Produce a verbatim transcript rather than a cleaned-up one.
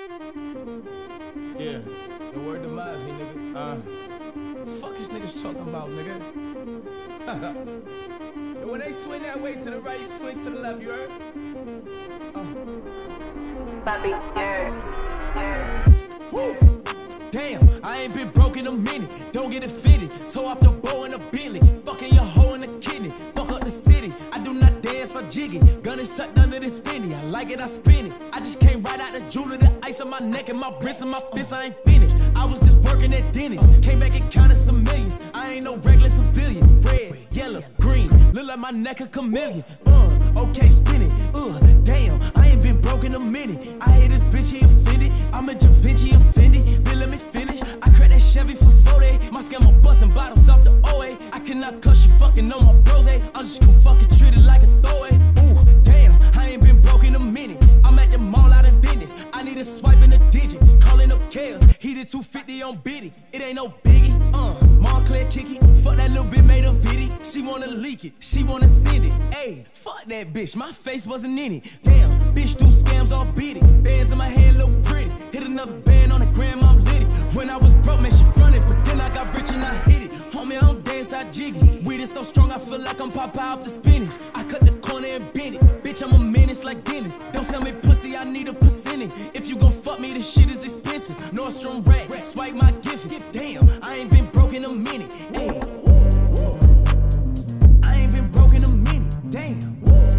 Yeah, the word demise, nigga. Uh, fuck is niggas talking about, nigga? And when they swing that way to the right, you swing to the left, you heard? Uh. Bobby, yeah, yeah. Woo! Damn, I ain't been broke in a minute. Don't get it fitted. Toe off the bow in a Bentley. Fucking your hoe in the kidney. Fuck up the city. I do not dance or jiggy. Gun is sucked under this spinny. I like it, I spin it. I just came right out the jewelry. The ice on my neck and my wrist and my fist. I ain't finished. I was just working at Denny's. Came back and counted some millions. I ain't no regular civilian. Red, yellow, green. Look like my neck a chameleon. Uh, okay, spin it. Uh, damn, I ain't been broke in a minute. I hate this bitch, he offended. I'm a Da Vinci offended. Then let me finish. I cracked that Chevy for forty. My scammer busting bottles off the O A. I cannot cuss you fucking on my bros, eh? I'm just gonna fucking treat it like a throwaway. Ooh, damn, I ain't been broke in a minute. I'm at the mall out in Venice. I need a swipe in a digit. Calling up Kales. He did two fifty on Biddy. It ain't no biggie. Uh, Montclair kicky. Fuck that little bit made a viddy. She wanna leak it. She wanna send it. Ayy, fuck that bitch. My face wasn't in it. Damn, bitch do scams all beat it. Bands in my hand look pretty. Hit another band on the gram, I'm litty. When I was broke, man, she fronted. But then I got rich and I hit it. Homie, I don't dance, I jiggy. Weed is so strong, I feel like I'm Popeye off the spinach. I cut the corner and bend it. Bitch, I'm a menace like Dennis. Don't sell me pussy, I need a percentage. If you gon' fuck me, this shit is expensive. Nordstrom rack, swipe my gift. Damn, I ain't been broke in a minute. Ayy, I ain't been broke in a minute. Damn.